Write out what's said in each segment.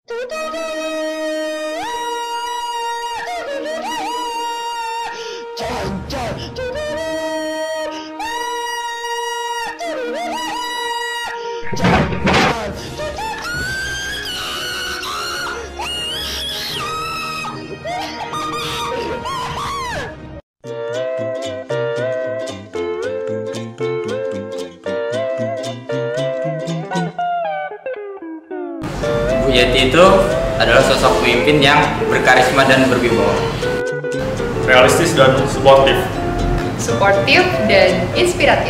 Bu Yeti itu adalah sosok pemimpin yang berkarisma dan berwibawa. Realistis dan suportif. Suportif dan inspiratif.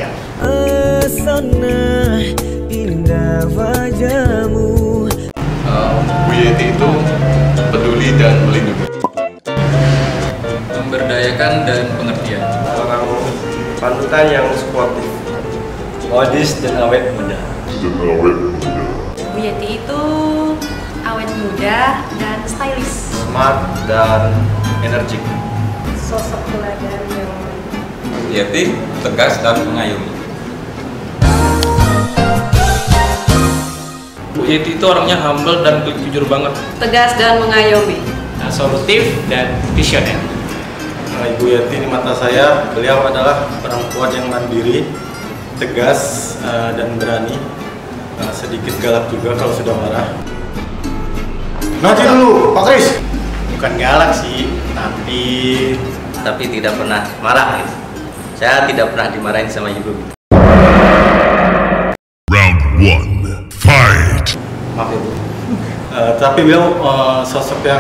Asana indah wajahmu. Bu Yeti itu peduli dan melindungi. Memberdayakan dan pengertian. Orang panutan yang suportif. Modis dan awet muda. Bu Yeti itu awet muda dan stylish. Smart dan energik. Sosok teladan yang Bu Yeti tegas dan mengayomi. Bu Yeti itu orangnya humble dan jujur banget. tegas dan mengayomi. Solutif dan visioner. Ibu Yeti di mata saya, beliau adalah perempuan yang mandiri, tegas dan berani. Sedikit galak juga kalau sudah marah. Nanti dulu, Pak Kris. Bukan galak sih, Tapi tidak pernah marah. Saya tidak pernah dimarahin sama ibu. Round 1, fight! maaf ibu. Tapi beliau sosok yang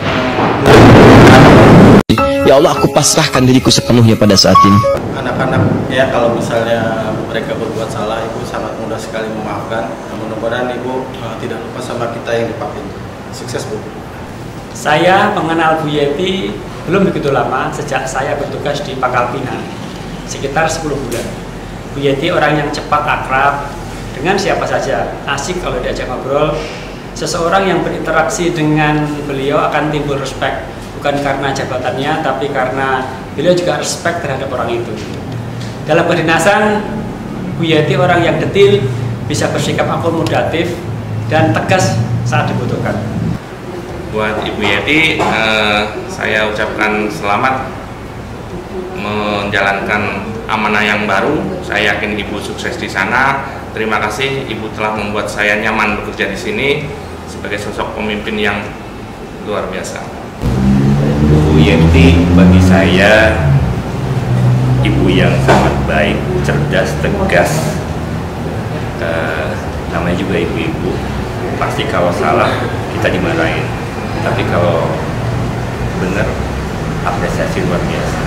Ya Allah, aku pasrahkan diriku sepenuhnya pada saat ini. anak-anak ya, kalau misalnya mereka berbuat salah, ibu sangat mudah sekali memaafkan. Mudah-mudahan ibu tidak lupa sama kita yang dipakai. Sukses bu. Saya mengenal Bu Yeti belum begitu lama, sejak saya bertugas di Pangkal Pinang, sekitar 10 bulan. Bu Yeti orang yang cepat akrab dengan siapa saja, asik kalau diajak ngobrol. Seseorang yang berinteraksi dengan beliau akan timbul respect, bukan karena jabatannya, tapi karena beliau juga respect terhadap orang itu. Dalam kedinasan, Bu Yeti orang yang detil, bisa bersikap akomodatif dan tegas saat dibutuhkan. Buat Ibu Yeti, saya ucapkan selamat menjalankan amanah yang baru. Saya yakin Ibu sukses di sana. Terima kasih Ibu telah membuat saya nyaman bekerja di sini sebagai sosok pemimpin yang luar biasa. Bu Yeti bagi saya ibu yang sangat baik, cerdas, tegas. Namanya juga ibu-ibu, pasti kalau salah kita dimarahin, tapi kalau benar apresiasi luar biasa.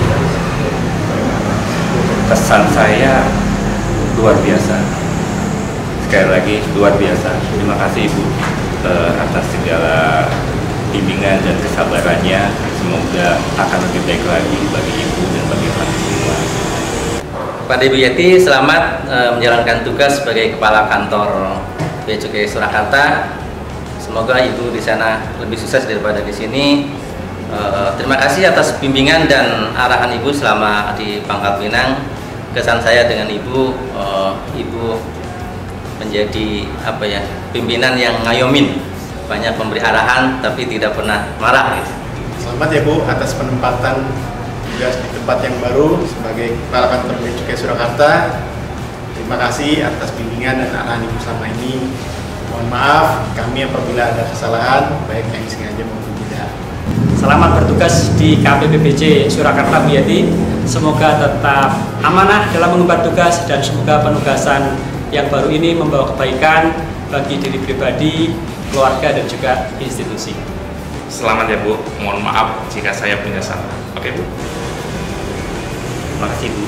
Kesan saya luar biasa. Sekali lagi luar biasa. Terima kasih Ibu atas segala bimbingan dan kesabarannya. Semoga akan lebih baik lagi bagi Ibu dan bagi kami semua. Kepada Ibu Yeti, selamat menjalankan tugas sebagai Kepala Kantor Bea Cukai Surakarta. Semoga Ibu di sana lebih sukses daripada di sini. Terima kasih atas bimbingan dan arahan Ibu selama di Pangkal Pinang. Kesan saya dengan Ibu, Ibu menjadi pimpinan yang ngayomin, banyak memberi arahan tapi tidak pernah marah. Selamat ya Bu atas penempatan tugas di tempat yang baru sebagai Kepala Kantor Bea Cukai Surakarta. Terima kasih atas bimbingan dan arahan Ibu selama ini. Mohon maaf kami apabila ada kesalahan, baik yang sengaja maupun tidak. Selamat bertugas di KPPBC Surakarta Bu Yeti. Semoga tetap amanah dalam mengemban tugas dan semoga penugasan yang baru ini membawa kebaikan bagi diri pribadi, keluarga dan juga institusi. Selamat ya Bu, mohon maaf jika saya punya salah. Oke Bu. Terima kasih Bu.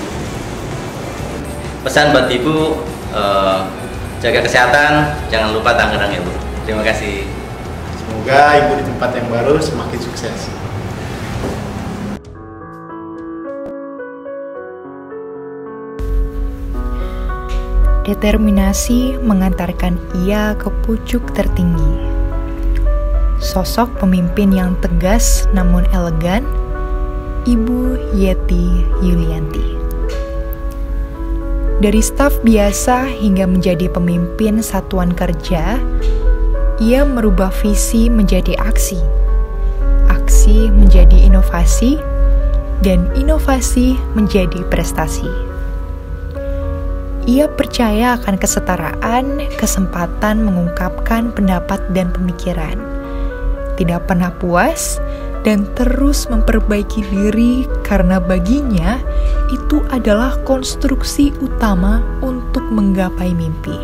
Pesan buat Ibu, jaga kesehatan, jangan lupa Tangerang ya Bu. Terima kasih. Semoga Ibu di tempat yang baru semakin sukses. Determinasi mengantarkan ia ke pucuk tertinggi. Sosok pemimpin yang tegas namun elegan, Ibu Yeti Yulianti. Dari staf biasa hingga menjadi pemimpin satuan kerja, ia merubah visi menjadi aksi, aksi menjadi inovasi, dan inovasi menjadi prestasi. Ia percaya akan kesetaraan, kesempatan mengungkapkan pendapat dan pemikiran, tidak pernah puas, dan terus memperbaiki diri karena baginya itu adalah konstruksi utama untuk menggapai mimpi.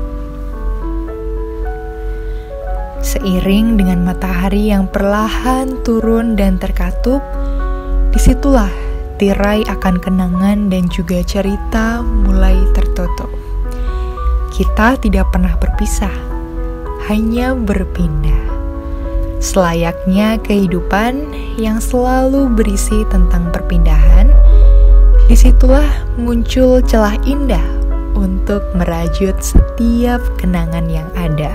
Seiring dengan matahari yang perlahan turun dan terkatup, disitulah tirai akan kenangan dan juga cerita mulai tertutup. Kita tidak pernah berpisah, hanya berpindah. Selayaknya kehidupan yang selalu berisi tentang perpindahan, disitulah muncul celah indah untuk merajut setiap kenangan yang ada.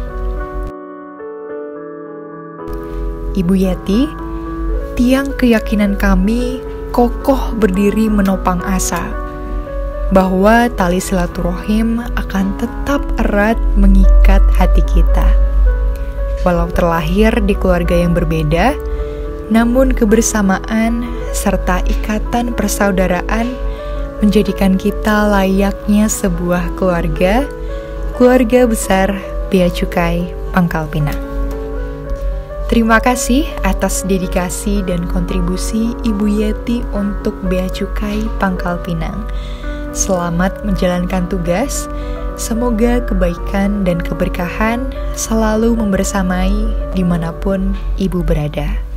Ibu Yeti, tiang keyakinan kami kokoh berdiri menopang asa bahwa tali silaturahim akan tetap erat mengikat hati kita. Walau terlahir di keluarga yang berbeda, namun kebersamaan serta ikatan persaudaraan menjadikan kita layaknya sebuah keluarga besar Bea Cukai Pangkal Pinang. Terima kasih atas dedikasi dan kontribusi Ibu Yeti untuk Bea Cukai Pangkal Pinang. Selamat menjalankan tugas. Semoga kebaikan dan keberkahan selalu membersamai dimanapun Ibu berada.